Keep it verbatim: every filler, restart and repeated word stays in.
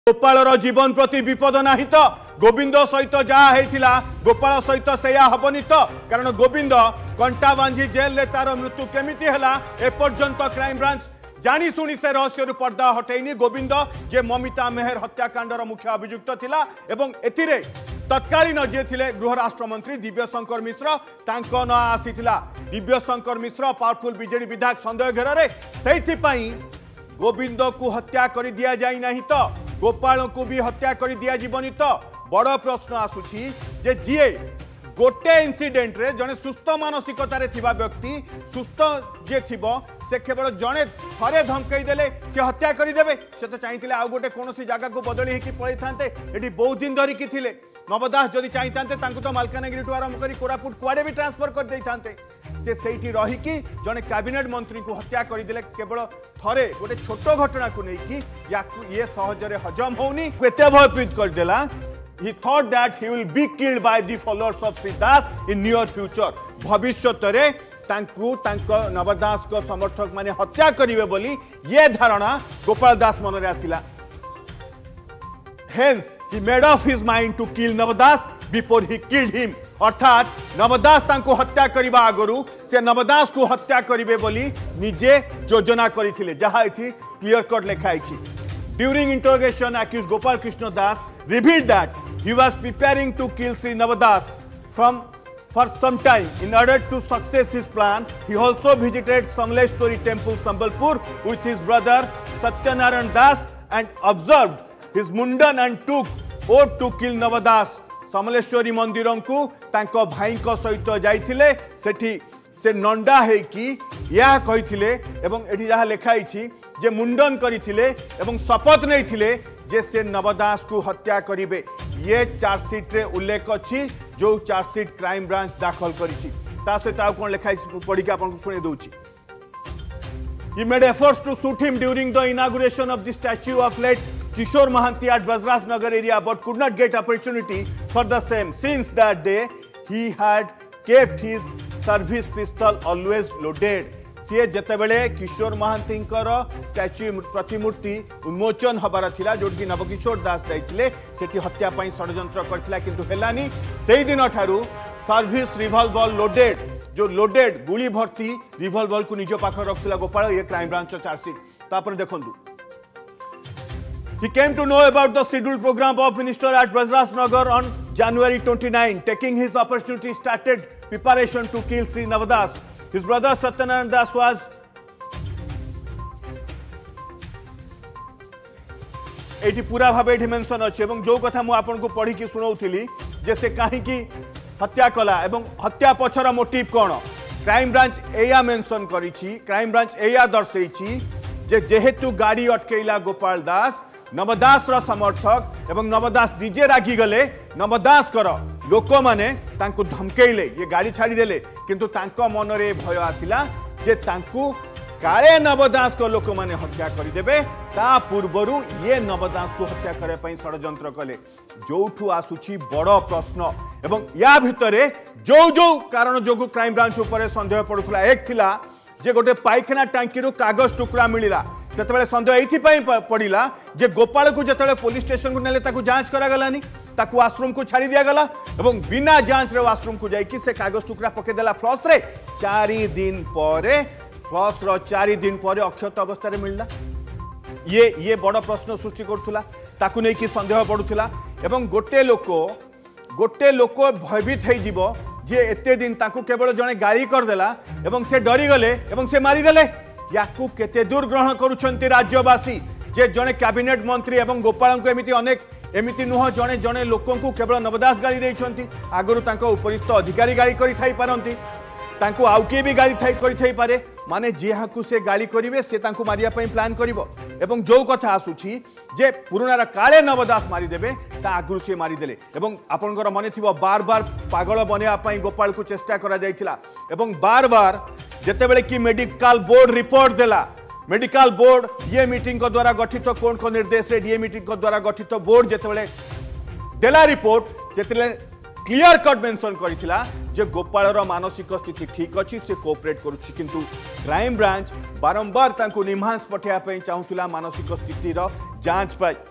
गोपाल जीवन प्रति विपद नहीं तो गोविंद सहित जहाँ होता गोपाल सहित से हेनी तो कारण गोविंद कंटा बांझी जेल में तार मृत्यु केमिति है एपर्यंत क्राइम ब्रांच जाशुणी से रहस्य पर्दा हटैनी। गोविंद जे ममिता मेहर हत्याकांडर मुख्य अभियुक्त थिला एवं एथिरे तत्कालीन जे थिले गृह राष्ट्र मंत्री दिव्यशंकर मिश्र तांको न आसीथिला। दिव्यशंकर मिश्र पावरफुल बीजेडी विधायक संदेह घेर से गोविंद को हत्या कर दिया जाई नहीं तो गोपाल को भी हत्या कर दिया जीवनी तो बड़ प्रश्न आसुची जे जीए गोटे इनसीडेंट रे जने सुस्थ मानसिकतार थिबा व्यक्ति सुस्थ जे थिबो से केवल जने थरे धमकई देले से हत्या कर देबे से तो चाहिथिले आ गोटे कोनोसी जगह को बदली हेकी पळै थांते एठी बहुत दिन धरि की थिले नवदास जदि चाहिए तांको तो मालकानगिरी ठू आरंभ कर कोरापुट कुआडे भी ट्रांसफर कर दे थांते से सही रहीकि जड़े कैबिनेट मंत्री को हत्या करदे केवल थरे गोटे छोट घटना को लेकिन ये सहजरे हजम होनी केते भयभीत करदेला। He thought that he will be killed by the followers of Sri Das in near future. भविष्यत रे तांकु तांको नवदास को समर्थक माने हत्या करिवे बोली ये धारणा गोपाल दास मन रे आसिला। Hence he made up his mind to kill Navadas before he killed him. अर्थात नवदास तांको हत्या करिबा आगरु से नवदास को हत्या करिवे बोली निजे योजना करिथिले जहा इथि क्लियर कट लिखाई छी। During interrogation, accused Gopal Krishna Das revealed that he was preparing to kill Sri Navadas from for some time. In order to success his plan, he also visited Samleshwari temple Sambalpur with his brother Satyanarayan Das and observed his mundan and took oath to kill Navadas. Samaleswari मंदिर को तांको भाई को सहित जाइथिले सेठी से नंडा है कि यह कहिथिले एवं एठी जहा लिखाई छी जे मुंडन करिथिले एवं शपथ नैथिले जे से नवदास को हत्या करिवे। ये चार्जशीट रे उल्लेख अछि जो चार्जशीट क्राइम ब्रांच दाखल करिछि ता सहित आ कोन लिखाई पढी के आपन सुने दोछि। He made efforts to shoot him during the inauguration of the statue of late Kishore Mahanti at Bajraj Nagar area but could not get opportunity for the same. Since that day, he had kept his service pistol always loaded. सी जितेबले Kishore Mohanty statue प्रतिमूर्ति उन्मोचन हबार थिला जोटी नवकिशोर दास जाइथिले सेठी हत्या पई षडयंत्र करथिला किंतु हेलानी सेही दिन ठारू सर्विस रिवॉल्वर लोडेड जो लोडेड गुली भर्ती रिवॉल्वर को निज पाख रखथिला गोपाल। ये क्राइम ब्रांच चार्जशीट तापर देखंतु। He came to know about the scheduled program of minister at Bajraj Nagar on January twenty-ninth. Taking his opportunity, started preparation to kill Sri Navadas. His brother Satyanarayan Das was एटी पूरा भाव ये mention अच्छे जो कथा मु आपन को पढ़ी की सुनाऊली जे से कहीं हत्या कला एवं हत्या पछर मोटिव कौन क्राइम ब्रांच एया मेंशन करिछि। क्राइम ब्रांच एया दर्शेछि जे जेहेतु गाड़ी अटकेला गोपाल दास नवदास रा समर्थक एवं नवदास डीजे रागी गले नवदास कर लोक माने तांको धमकेले ये गाड़ी छाड़ी देले किंतु तांको मन रे भय आसिला जे तांको काले नवदास को लोक माने हत्या करि देबे ता पूर्वरु ये नवदास को हत्या करे पई षडयंत्र कले जोठू आसुछि बड़ प्रश्न एवं या भितरे जो जो कारण जोगु क्राइम ब्रांच ऊपर संदेह पड़ुथला। एक थिला जे गोटे पाइखाना टांकी रु कागज टुकड़ा मिलिला सेतबेले संदेह एथि पई पड़िला जे गोपाल को जतबेले पुलिस स्टेशन को नेले ताकू जांच करा गलानी ताकू वाशरूम को छाड़ी दिया गला एवं बिना जांच रे वाशरूम को जाई कि से कागज टुकड़ा पके देला फ्लश रे चारि दिन परे फ्लश रो चारि दिन परे अक्षत अवस्था रे मिलला। ये ये बड़ प्रश्न सृष्टि करथुला ताकू नै कि संदेह पड़ुथुला एवं गोटे लोक गोटे लोक भयभीत हो जीवो जे एते दिन ताकू केवल जने गाड़ी कर देला एवं से डरी गले एवं से मारी देले याकू केते दूर ग्रहण करूछंती राज्यवासी जे जने कैबिनेट मंत्री एवं गोपाल को एमिति अनेक एमिति नुह जने जने लोकों को केवल नवदास गाड़ी देइछंती आगरु तांको उपरिस्थ अधिकारी गाड़ी करि थाई पारंती तांको आउ के भी गाड़ी थाई करि थाई पारे माने जेहाकू से गाड़ी करिवे से तांको मारिया पई प्लान करिवो एवं जो कथा आसुछि जे पुराना काले नवदास मारी देबे ता आगरु से मारी देले एवं आपनकर मने थिबो बार बार पागल बनिया पई गोपाल को चेष्टा करा जायतिला एवं बार बार जेतेबेले कि मेडिकल बोर्ड रिपोर्ट देला मेडिकल बोर्ड ये मीटिंग को द्वारा गठित कोन को निर्देश रे ये मीटिंग को द्वारा गठित बोर्ड जेतेबेले देला रिपोर्ट जेतेबेले क्लियर कट मेंशन करिथिला जे गोपाल रो मानसिक स्थिति ठीक अछि से कोऑपरेट करूछि किंतु क्राइम ब्रांच बारंबार तांको निमांस पठिया पई चाहुथिला मानसिक स्थिति रो जांच पाई।